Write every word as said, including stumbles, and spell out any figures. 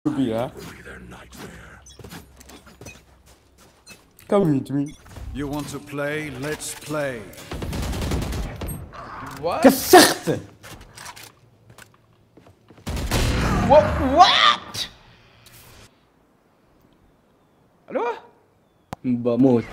بيها. Come with me. You want to play? Let's play. What? كسخت. What? What? الو بموت.